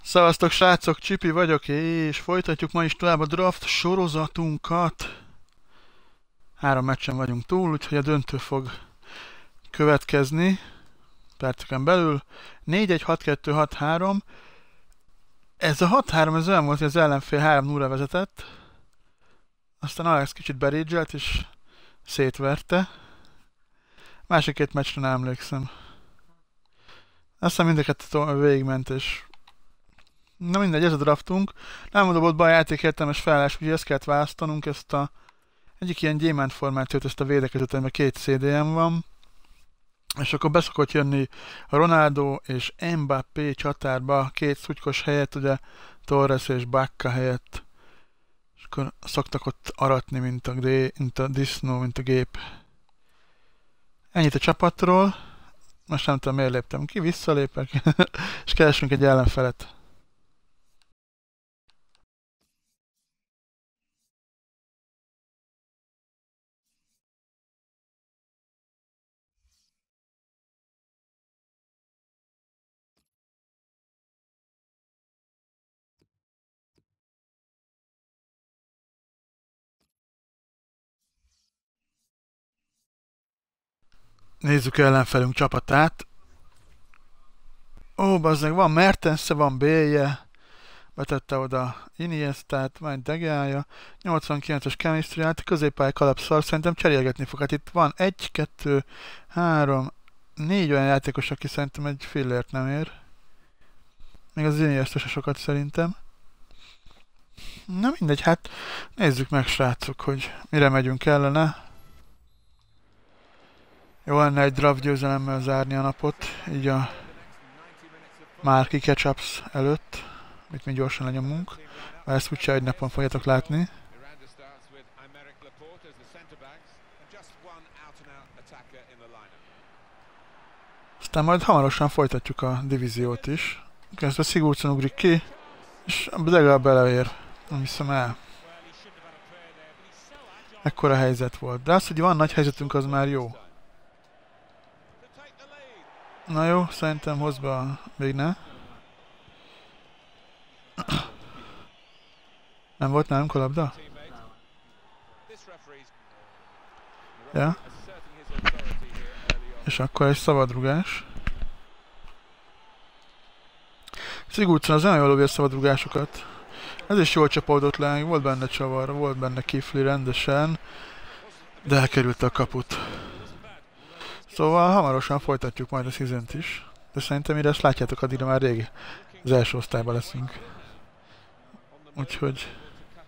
Szevasztok srácok, Csipi vagyok, és folytatjuk ma is tovább a draft sorozatunkat. 3 meccsen vagyunk túl, úgyhogy a döntő fog következni perceken belül. 4-1, 6-2, 6-3. Ez a 6-3 ez olyan volt, hogy az ellenfél 3-0-ra vezetett. Aztán Alex kicsit berédzselt és szétverte. Másik 2 meccsre nem emlékszem. Aztán mindeket végigment és... Na mindegy, ez a draftunk. Nem dobott be a játék értelmes felállás, úgyhogy ezt kellett választanunk, ezt a... Egyik ilyen gyémánt formációt, ezt a védekezőt, amiben 2 CDM van. És akkor beszokott jönni a Ronaldo és Mbappé csatárba, 2 szutykos helyett, ugye Torres és Bacca helyett. És akkor szoktak ott aratni, mint a disznó, mint a gép. Ennyit a csapatról. Most nem tudom, miért léptem ki, visszalépek, és keresünk egy ellenfelet. Nézzük ellenfelünk csapatát. Ó, bazdmeg, van Mertens-e, van Bale-je. Betette oda Iniestát, majd Degája. 89-es chemistry-át, középpálya kalapszal, szerintem cserélgetni fog. Hát itt van 1, 2, 3, 4 olyan játékos, aki szerintem egy fillért nem ér. Még az Iniesta se sokat szerintem. Na mindegy, hát nézzük meg srácok, hogy mire megyünk ellene. Jó lenne egy draft győzelemmel zárni a napot, így a Márki Ketchups előtt, amit mi gyorsan lenyomunk. Ezt úgy se egy napon fogjátok látni. Aztán majd hamarosan folytatjuk a divíziót is. Közben Sigurdsson ugrik ki, és legalább beleér. Nem hiszem el. Ekkora helyzet volt. De az, hogy van nagy helyzetünk, az már jó. Na jó, szerintem hozd be a... Még ne. Nem volt nálunk a labda? Ja. És akkor egy szabadrugás. Sigurdsson az nagyon jól lövő a szabadrugásokat. Ez is jól csapódott le, volt benne csavar, volt benne kifli rendesen. De elkerült a kaput. Szóval hamarosan folytatjuk majd a season-t is. De szerintem mire ezt látjátok, addigra már rég az első osztályban leszünk. Úgyhogy...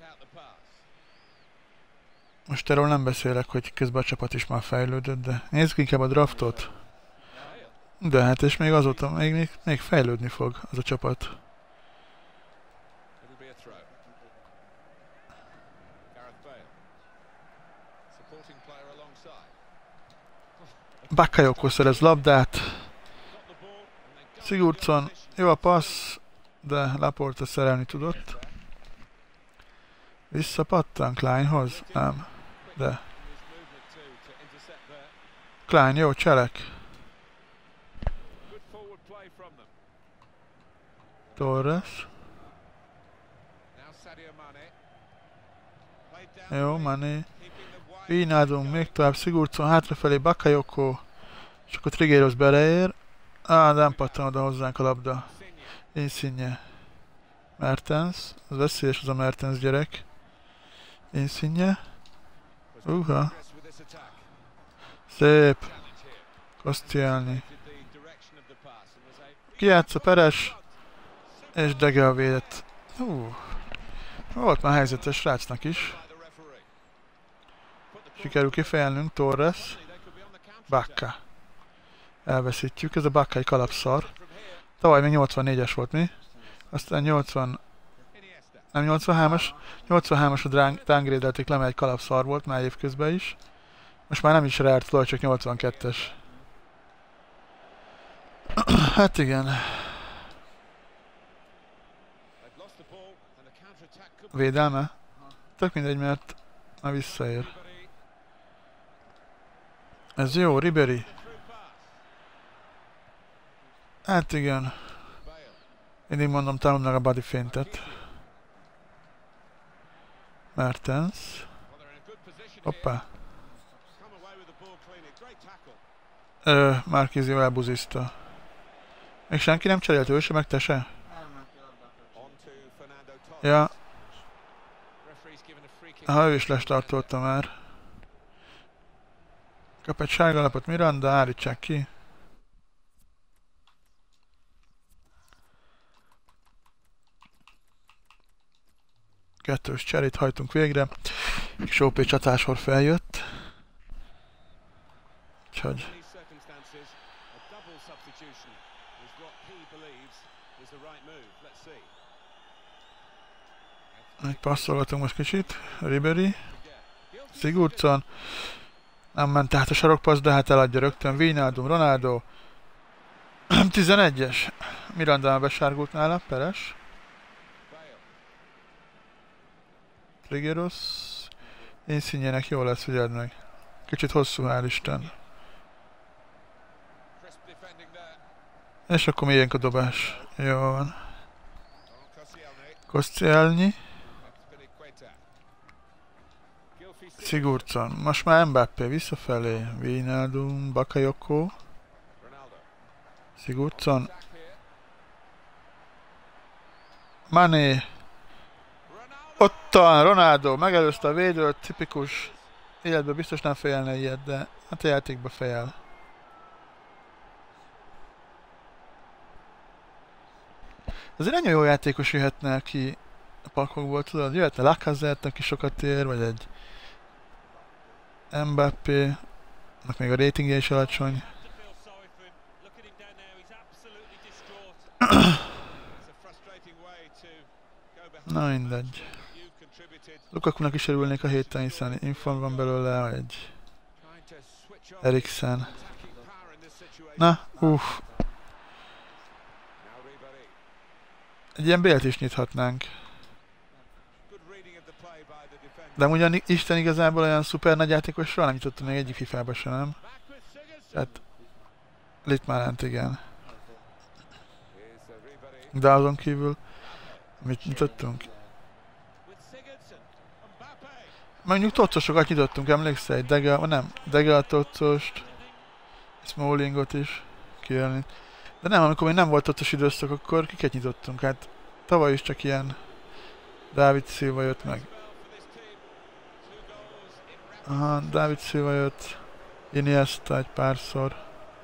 Most erről nem beszélek, hogy közben a csapat is már fejlődött, de nézzük inkább a draftot. De hát és még azóta még fejlődni fog az a csapat. Bakayoko szerez labdát. Sigurdsson, jó a passz, de Laporte szerelni tudott. Visszapattan Kleinhoz? Nem. De. Klein, jó, cselek. Torres. Jó, Mané. Wijnaldum, még tovább Sigurdsson, hátrafelé Bakayoko. És akkor Trigueros beleér. Nem pattan oda hozzánk a labda. Insigne. Mertens. Az veszélyes az a Mertens gyerek. Insigne. Szép. Koscielny. Kijátsza Peres. És Dege védett. Volt már helyzetes srácnak is. Sikerül kifejelnünk, Torres. Bacca. Elveszítjük, ez a Bacca egy kalapszar. Tavaly még 84-es volt mi. Aztán 80... Nem 83-as. 83-as a downgrade-elték le, mert egy kalapszar volt már évközben is. Most már nem is rare floor, csak 82-es. Hát igen. Védelme? Tök mindegy, mert már visszaér. Ez jó, Ribery. Hát igen. Mindig mondom, tanulnak a body feintet. Mertens. Hoppá. Marquezio elbuzizta. Még senki nem cserélt, ő se, meg te se? Ja. Aha, ő is lestartolta már. Kap egy sárga lapot Miranda, állítsák ki. Kettős cserét hajtunk végre. És OP csatásor feljött. Úgyhogy... Passzolgatunk most kicsit. Ribery. Sigurdsson. Nem ment át a sarokpassz, de hát eladja rögtön. Wijnaldum, Ronaldo. 11-es. Miranda besárgult nála, Peres. Triggeros. Insignének jó lesz, figyeld meg. Kicsit hosszú, hál' Isten. És akkor milyenk a dobás. Jó van. Koscielny. Sigurdsson. Most már Mbappé visszafelé. Wijnaldum, Bakayoko. Sigurdsson. Mané. Ott a Ronaldo. Megelőzte a védőt. Tipikus. Életben biztos nem fejelne ilyet, de hát a játékba fejel. Azért ennyi jó játékos jöhetne ki a pakokból, tudod? Jöhetne Lacazette, aki sokat ér, vagy egy Mbappé, annak még a ratingje is alacsony. Na mindegy. Lukakunak is örülnék a héten, hiszen infon van belőle, egy Eriksen. Na, egy ilyen bélt is nyithatnánk. De ugyan Isten igazából olyan szuper nagy játékosról nem nyitottam még egyik FIFA-ba se, nem? Tehát... Litmarent igen. De azon kívül... Mit nyitottunk? Mondjuk toccosokat nyitottunk, emlékszel? Egy Dega a toccost. Smallingot is. Kijönni. De nem, amikor még nem volt toccos időszak, akkor kiket nyitottunk? Hát tavaly is csak ilyen... David Silva jött meg. Aha, David Silva jött. Iniesta egy párszor.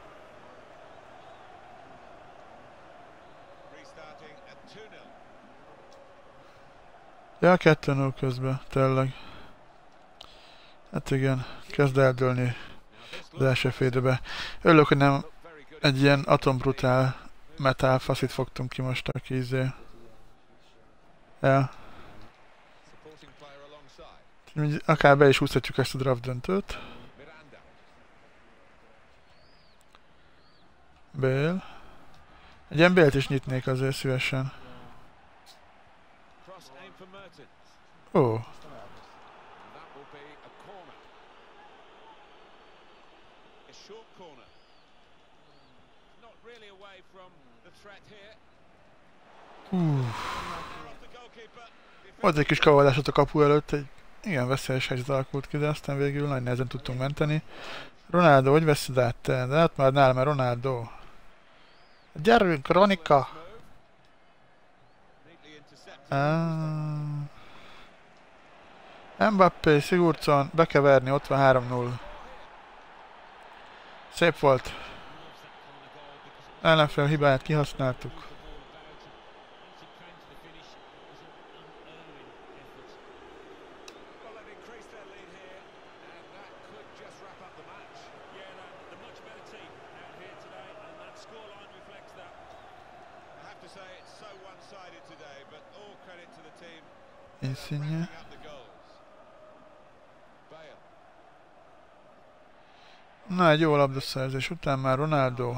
Ja, 2-0 közben, tényleg. Hát igen, kezd eldőlni az első félidőbe. Örülök, hogy nem egy ilyen atombrutál metal faszit fogtunk ki most, aki izé. Ja. Akár be is húzhatjuk ezt a draft döntőt. Bale. Egy ilyen Bale-t is nyitnék azért szívesen. Ó. Volt egy kis kavallás a kapu előtt, egy igen veszélyes helyzet alakult ki, de aztán végül nagy nehezen tudtunk menteni. Ronaldo, hogy veszed át te? De hát már nálam, mert Ronaldo. Gyerünk, Ronika! Mbappé, Sigurdsson, be kell verni, ott van 3-0. Szép volt. Ellenfél hibáját kihasználtuk. Insigne. Na, egy jó labdaszerzés után már Ronaldo.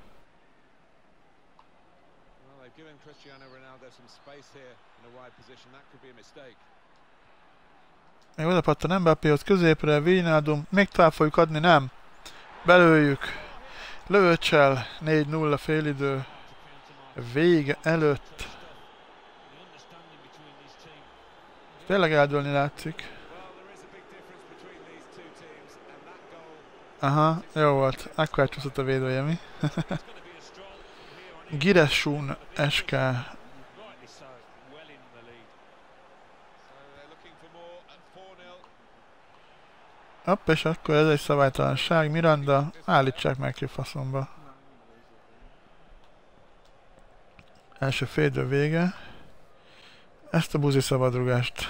Még odapattan Mbappéhoz középre, Wijnaldum, még tovább fogjuk adni, nem? Belőjük. Lövöccsel, 4-0 félidő. vége előtt. Tényleg eldőlni látszik. Aha, jó volt. Akkor elcsúszott a védője, mi? Giresun SK. Hopp, és akkor ez egy szabálytalanság. Miranda, állítsák meg ki faszomba. Első félidő vége. Ezt a buzi szabadrugást.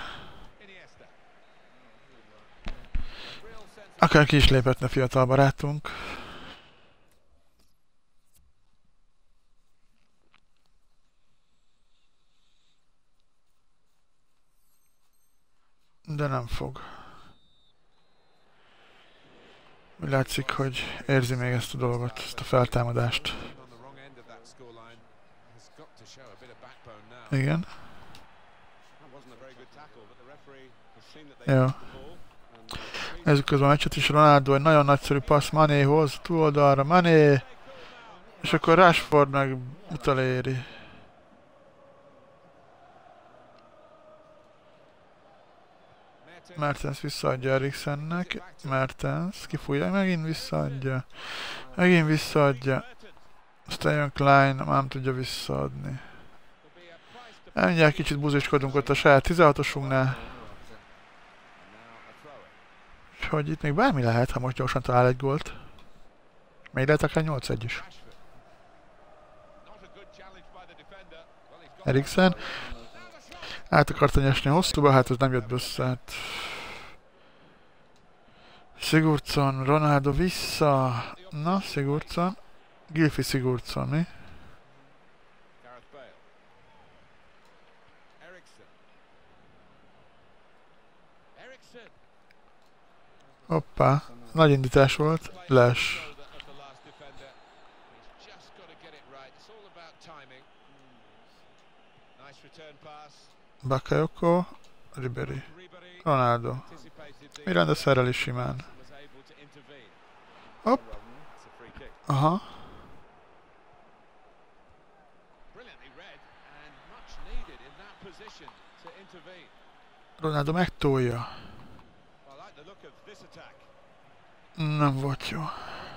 Akár ki is léphetne fiatal barátunk. De nem fog. Úgy látszik, hogy érzi még ezt a dolgot, ezt a feltámadást. Igen. Jó. Nézzük közben a meccset is. Ronaldo egy nagyon nagyszerű passz Manéhoz, túloldalra Mané, és akkor Rashford meg utaléri. Mertens visszaadja Eriksennek. Mertens kifújja, megint visszaadja. Megint visszaadja. Aztán jön Klein, nem tudja visszaadni. Mindjárt kicsit buziskodunk ott a saját 16-osunknál. Hogy itt még bármi lehet, ha most gyorsan talál egy gólt. Még lehet akár 8-1 is. Eriksen. Át akarta nyesni hosszúba, hát ez nem jött össze. Hát. Sigurdsson, Ronaldo vissza. Na, Sigurdsson. Gylfi Sigurdsson, mi? Hoppá, nagy indítás volt, les. Bakayoko, Ribery, Ronaldo. Miranda szereli simán. Hopp. Aha. Ronaldo megtolja. Nem volt jó.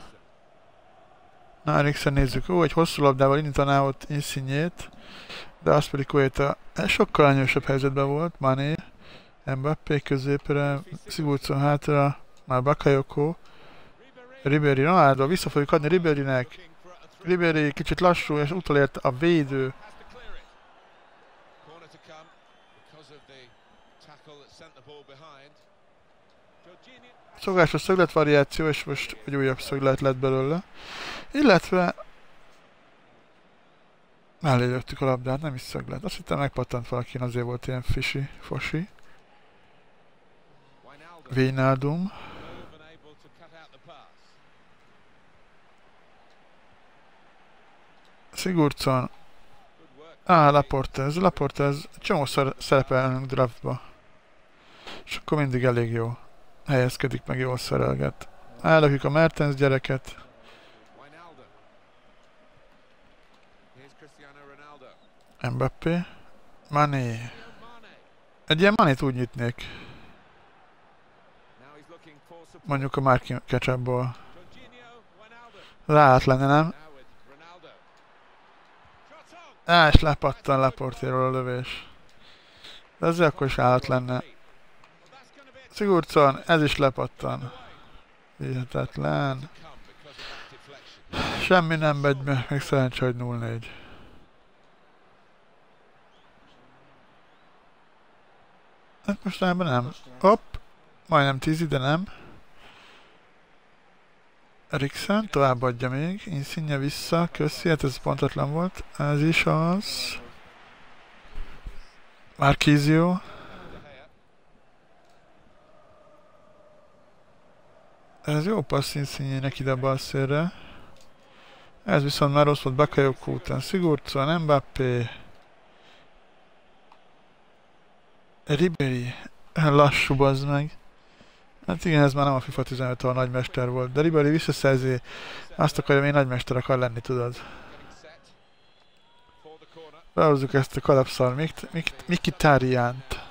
Na, Eriksen nézzük. Ó, egy hosszú labdával indítaná ott Insignyét, de azt pedig Koeta sokkal előnyösebb helyzetben volt. Mané, Mbappé középre, Sigurdsson hátra, már Bakayoko, Ribery, Ronaldo, vissza fogjuk adni Riberynek. Ribery kicsit lassú, és utolért a védő. Szokásos szögletvariáció, és most egy újabb szöglet lett belőle. Illetve mellé lőttük a labdát, nem is szöglet. Azt hittem megpattant valakin, azért volt ilyen fosi. Wijnaldum. Sigurdsson. Laporte, ez csomószor szerepelnünk draftba. És akkor mindig elég jó. Helyezkedik, meg jól szerelget. Ellökjük a Mertens gyereket. Mbappé. Mané. Egy ilyen Manét úgy nyitnék. Mondjuk a Markin ketchupból. Ráállt lenne, nem? És lepattan Laportéról a lövés. De ezzel akkor is állat lenne. Sigurdsson, ez is lepattan. Hihetetlen. Semmi nem megy, még szerencsé, hogy 0-4. Hát mostanában nem. Hopp! Majdnem 10, de nem. Eriksen továbbadja még. Insigne vissza. Köszi, hát ez pontatlan volt. Ez is az. Marquisio. Ez jó passz Insigne-nek ide a bal szélre. Ez viszont már rossz volt Bakayoko után. Sigurdsson, Mbappé. Ribery. Lassú, bazd meg. Hát igen, ez már nem a FIFA 15, ahol nagymester volt. De Ribery visszaszerzi. Azt akarja, hogy nagymester akar lenni, tudod. Behozzuk ezt a kalapszal Mkhitaryan-t.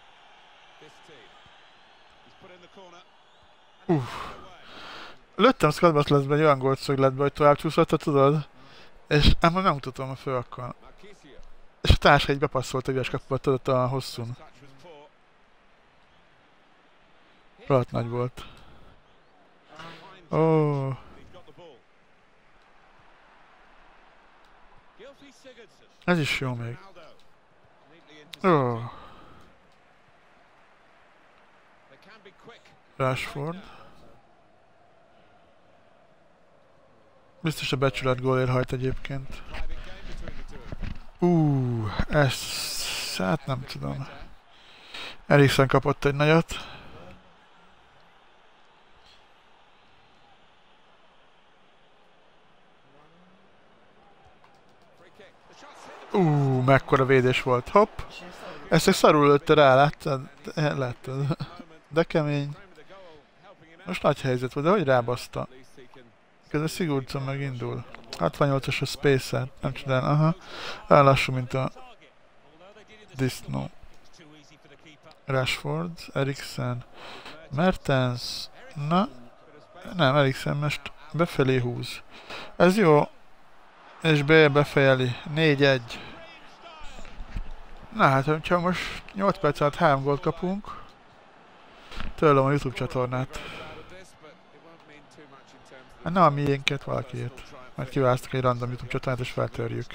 Lőttem Scott Butlerbe egy olyan gólszögletbe, hogy tovább csúszott, tudod? És ám nem mutatom a fő akkor. És a társa így bepasszolt a ügyes kapubat, tudod, a hosszún. Rohadt nagy volt. Ó. Ez is jó még. Ó. Rashford. Biztos a becsület gólért hajt egyébként. Ezt... hát nem tudom. Eriksen kapott egy nagyot. Mekkora védés volt. Hopp! Ezt egy szarul lőtte rá, láttad? Láttad. De kemény. Most nagy helyzet volt, de hogy rábaszta? Közben Sigurdsson megindul. 68-as a Spacer, nem csodál, aha. Olyan lassú, mint a disznó. Rashford, Eriksen, Mertens, na, nem, Eriksen most befelé húz. Ez jó, és befejeli, 4-1. Na hát, ha most 8 perc alatt 3 gólt kapunk, tőlem a YouTube csatornát. Hát nem a miénket, valakiért. Majd kiválasztok egy random YouTube csatornát és feltörjük.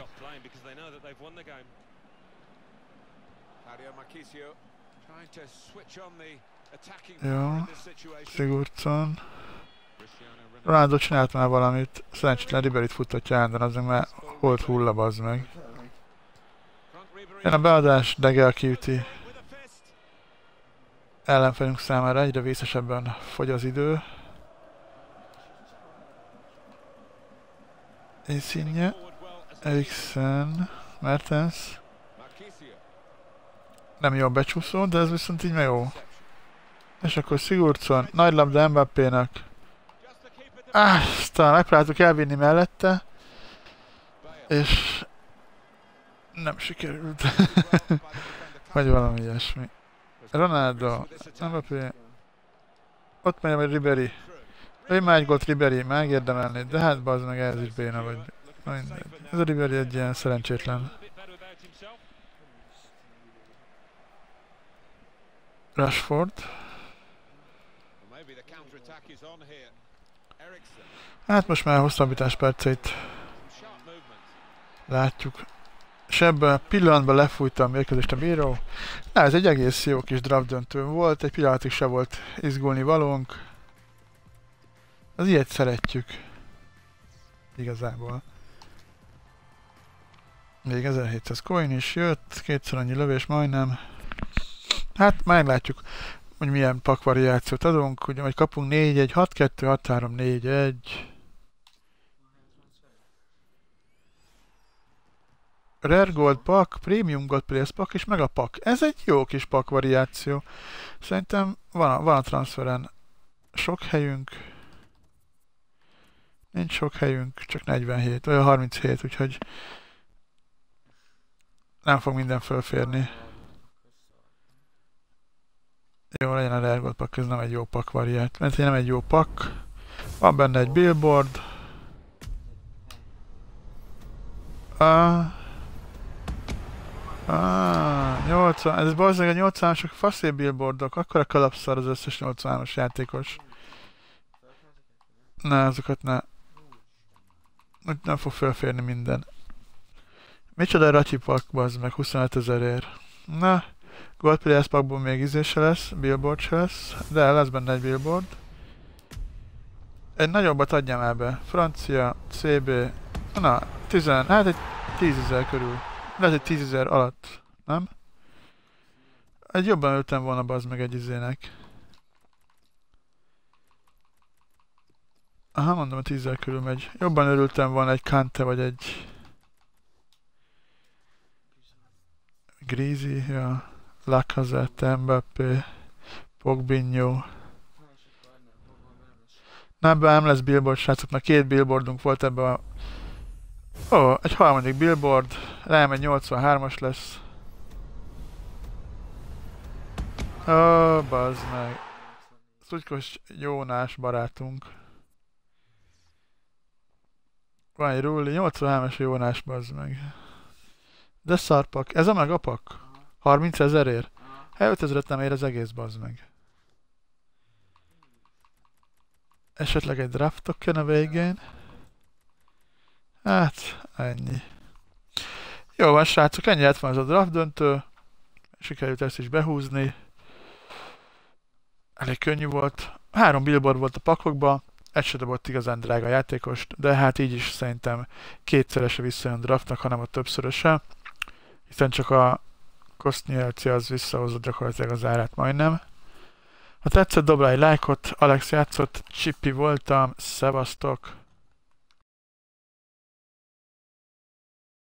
Jó. Sigurdsson. Ronaldo csinált már valamit. Szerencsétlen Riberyt futtatja állandóan, az meg holt hulla, bazd meg. Jön a beadás, Dege a cutie. Ellenfelünk számára egyre vészesebben fogy az idő. Insigne, Eriksen, Mertens. Nem jó becsúszó, de ez viszont így meg jó. És akkor Sigurdsson, nagy labda Mbappénak. Aztán megpróbáltuk elvinni mellette. És... nem sikerült. Vagy valami ilyesmi. Ronaldo, Mbappé. Ott megy a Ribery. Ő már egy gólt Ribery, megérdemelni, de hát bazd meg, ez is béna vagy. Ez a Ribery egy ilyen szerencsétlen. Rashford. Hát most már hosszabbítás perceit látjuk. És ebben a pillanatban lefújta a mérkőzést a bíró. Na, ez egy egész jó kis draft döntő volt, egy pillanatig se volt izgulni valónk. Az ilyet szeretjük. Igazából. Még 1700 coin is jött, kétszer annyi lövés majdnem. Hát meglátjuk, hogy milyen pakvariációt adunk, ugye, vagy kapunk 4-1, 6-2, 6-3, 4-1. Rare Gold pak, Premium Gold Players pak és Mega pak. Ez egy jó kis pak variáció. Szerintem van a transferen sok helyünk. Nincs sok helyünk, csak 47, vagy 37, úgyhogy nem fog minden fölférni. Jó, legyen a Rare Gold pak, ez nem egy jó pak variált. Mert nem egy jó pak. Van benne egy billboard. 80, ez valószínűleg a 80-asok faszé billboardok, akkor a kalapszar az összes 80-as játékos. Ne, azokat ne. Úgy nem fog felférni minden. Micsoda Ratyi pak, bazd meg, 25 000-ért. Na, Gold Players pakból még izé se lesz, billboard se lesz, de lesz benne egy billboard. Egy nagyobbat adjam el be. Francia, CB, na, hát egy 10 000 körül. Lehet, hogy 10 000 alatt, nem? Egy jobban öltem volna, bazd meg egy izének. Aha, mondom, a 10 000 körül megy. Jobban örültem volna egy Kante vagy egy... Griezi, ja. Lacazette, Mbappé, Pogbinho. Na, ebben nem lesz billboard, srácok, mert 2 billboardunk volt ebben a Ó, egy harmadik billboard, rám egy 83-as lesz. Ó, bazd meg. Szutykos Jónás barátunk. Van egy rulli, 83-as Jónás, bazd meg. De szarpak. Ez a megapak? 30 000-ért? Hát 5000-et nem ér az egész, bazd meg. Esetleg egy draft token a végén. Hát, ennyi. Jó van, srácok, ennyi lett van ez a draft döntő. Sikerült ezt is behúzni. Elég könnyű volt. 3 billboard volt a pakokban. Egy se dobott igazán drága játékost, de hát így is szerintem kétszerese visszajön draftnak, hanem a többszöröse. Hiszen csak a Kostnyelci az visszahozott gyakorlatilag az árát majdnem. Ha tetszett, dob rá egy lájkot, Alex játszott, Chippy voltam, szevasztok!